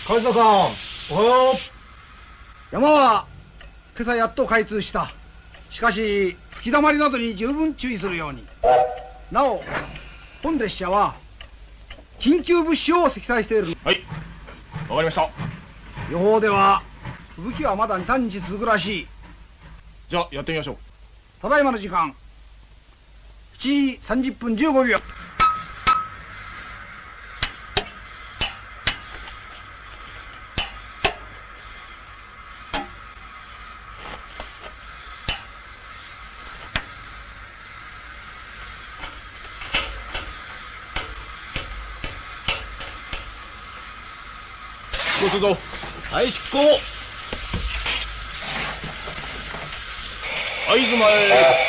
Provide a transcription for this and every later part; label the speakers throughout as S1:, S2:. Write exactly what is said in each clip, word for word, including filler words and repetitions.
S1: 梶田さん、おはよう。
S2: 山は今朝やっと開通した。しかし吹き溜まりなどに十分注意するように。なお本列車は緊急物資を積載している。
S1: はい、わかりました。
S2: 予報では吹雪はまだに、さんにち続くらしい。
S1: じゃあやってみましょう。
S2: ただいまの時間しちじさんじゅっぷんじゅうごびょう。
S1: 出航するぞ。はい出航。はいずまへ。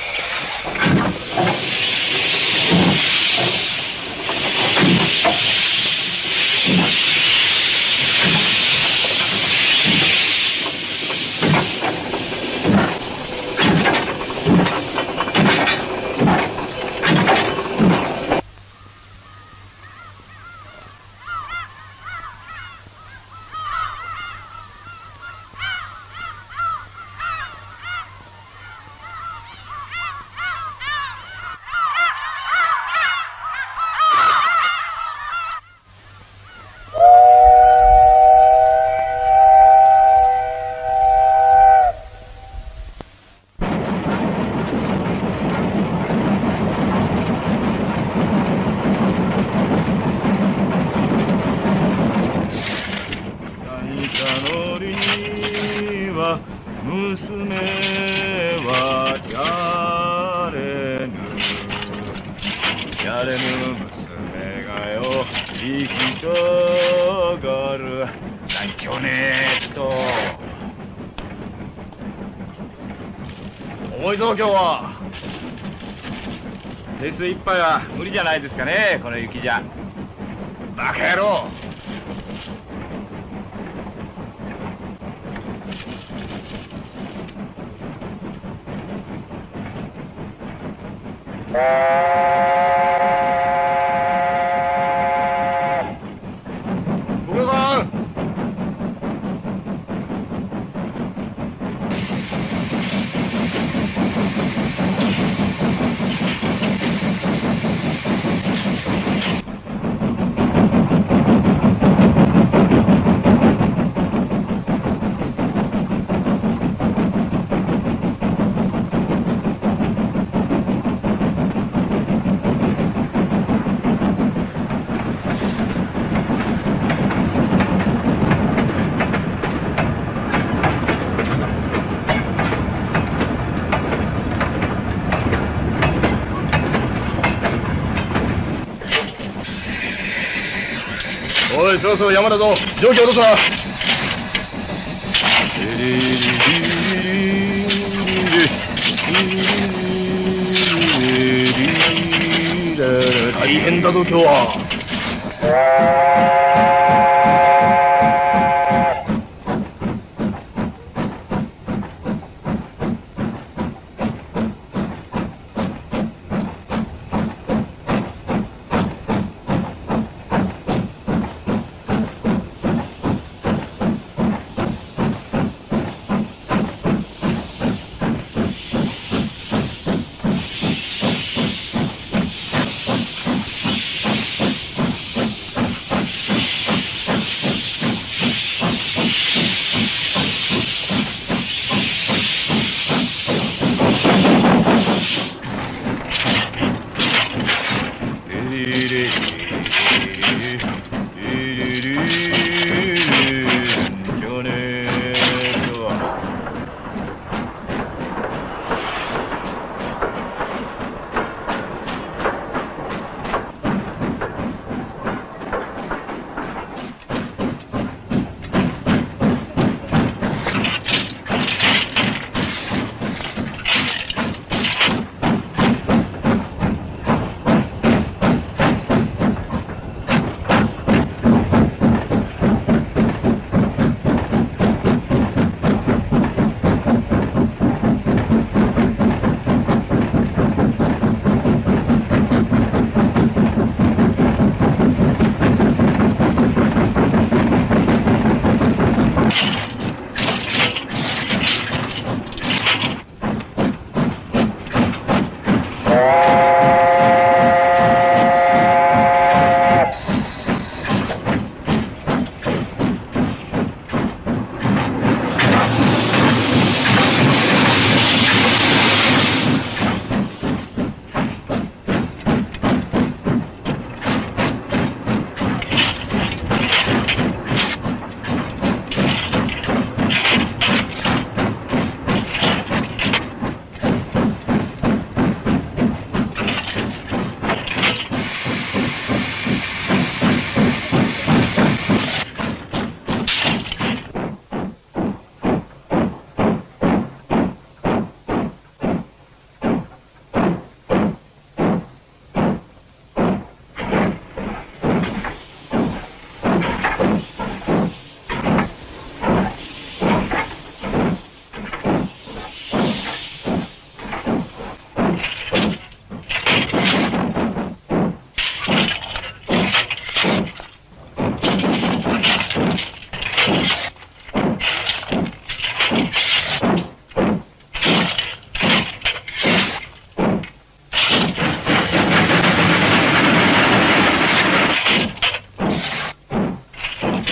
S1: 娘はやれぬやれぬ娘がよ生きとがる。なんちょねーっと重いぞ今日は。フェス一杯は無理じゃないですかね、この雪じゃ。バカ野郎。ご苦労さん。おいそろそろ山だぞ。状況どうすな。大変だぞ今日は。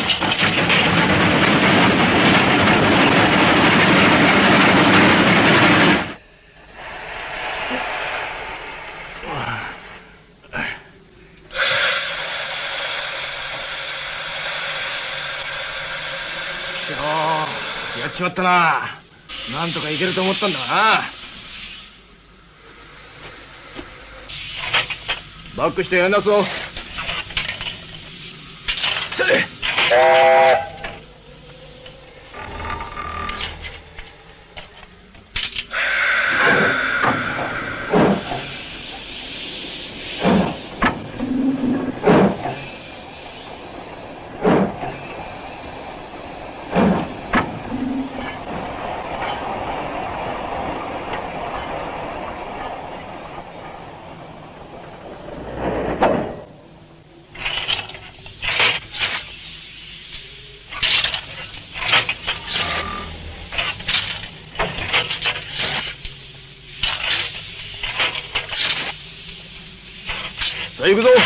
S1: やっちまったな。なんとかいけると思ったんだがな。バックしてやんなそう。せい。さあ行くぞ。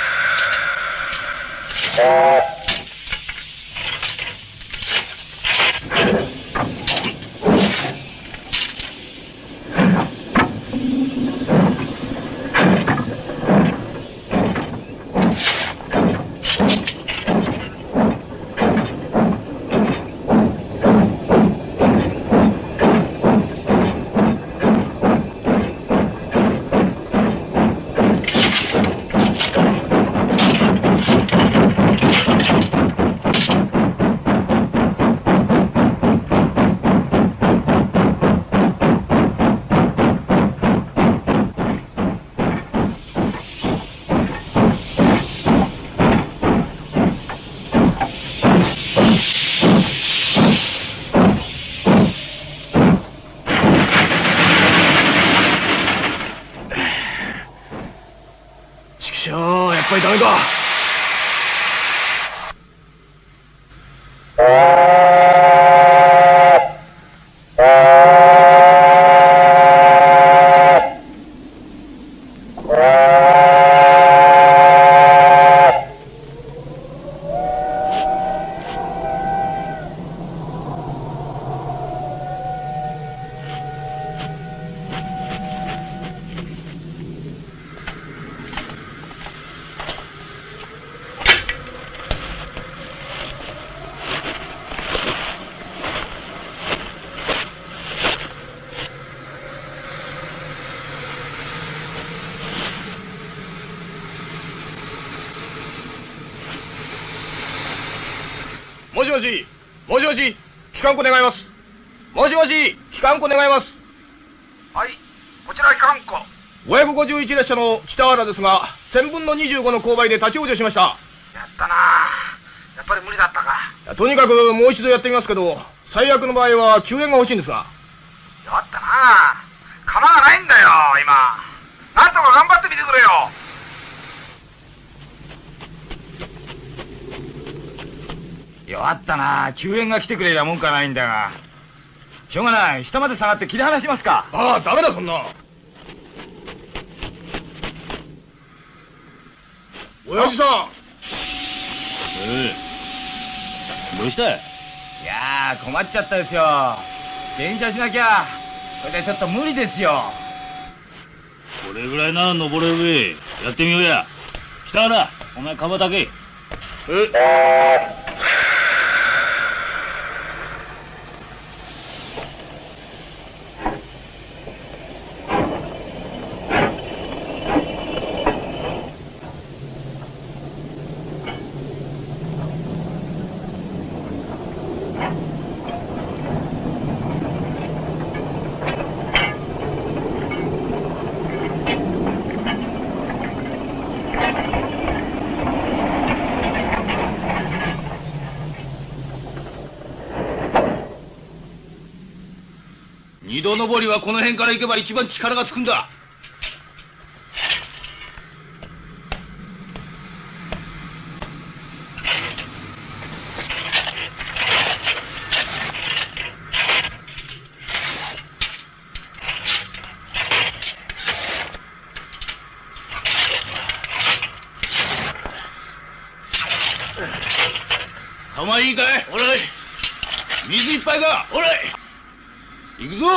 S1: ちょやっぱりダメか。もしもし、もしもし、機関庫願います。もしもし、機関庫願います。
S2: はい、こちら機関庫。
S1: ごひゃくごじゅういち列車の北原ですが、千分のにじゅうごの勾配で立ち往生しました。
S2: やったな。やっぱり無理だったか。
S1: とにかくもう一度やってみますけど、最悪の場合は救援が欲しいんですが。
S2: やったな。釜がないんだよ今。なんとか頑張ってみてくれよ。
S3: 弱ったな。救援が来てくれりゃ文句はないんだが、しょうがない。下まで下がって切り離しますか。
S1: ああ、ダメだそんな。親父さん。
S4: ええ、どうした？い
S3: やー困っちゃったですよ。電車しなきゃ。これでちょっと無理ですよ。
S4: これぐらいなら登れるべ。やってみようや。北原、お前かばたけ。え二度登りはこの辺から行けば一番力がつくんだ。 玉いいかい？おらい。水いっぱいか？おらい。行くぞ。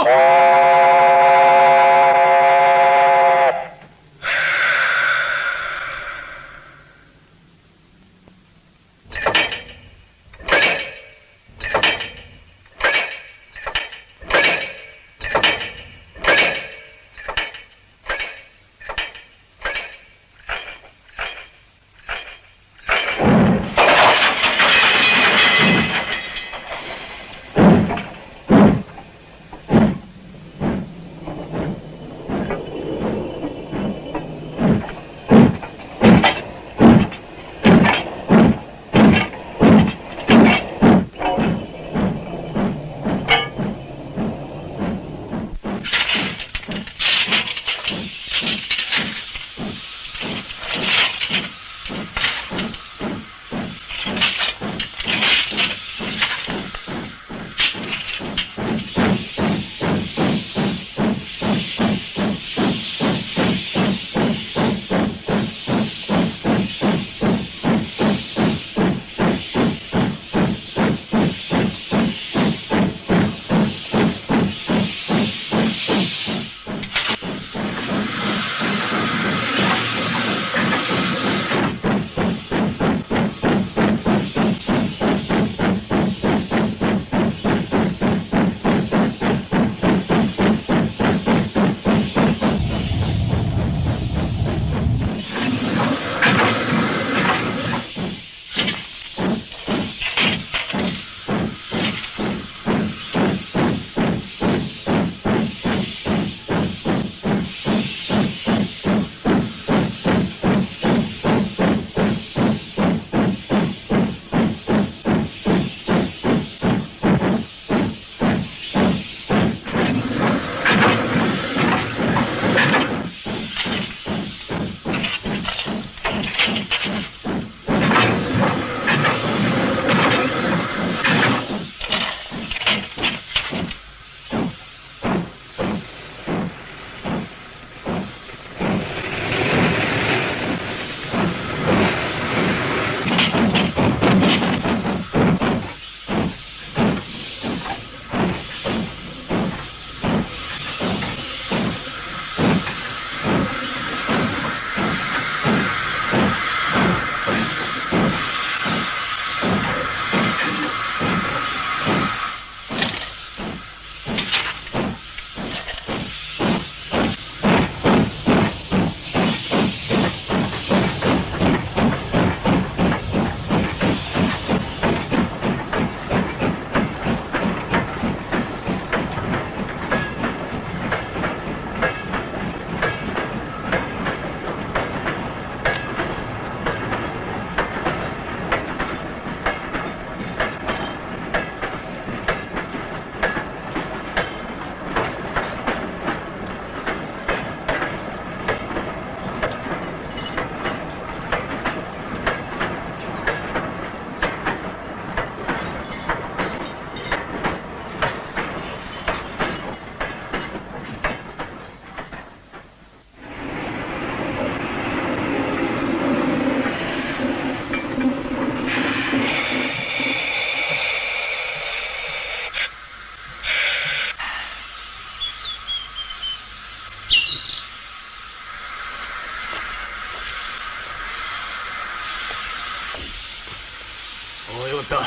S4: おい、よかった。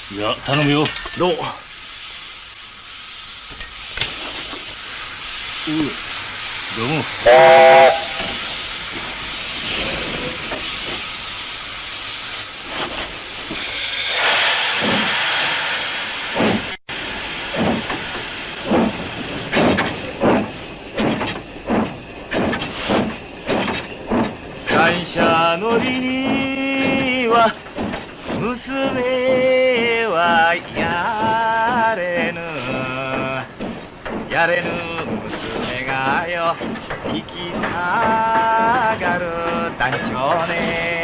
S4: いや、頼むよ。どう？うどうも。
S3: 感謝のりには娘はやれぬやれぬ娘がよ生きたがる団長ね